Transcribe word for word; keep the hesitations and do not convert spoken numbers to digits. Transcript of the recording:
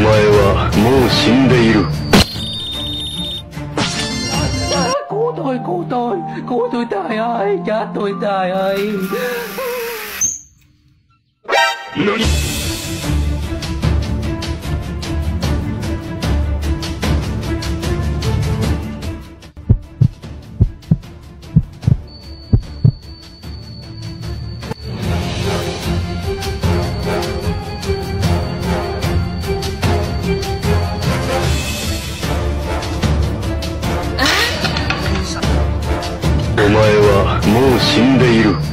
前はもう死んでいる。 Cứu tôi, cứu tôi, cứu tôi trời ơi, chết tôi trời ơi. 何？お前はもう死んでいる。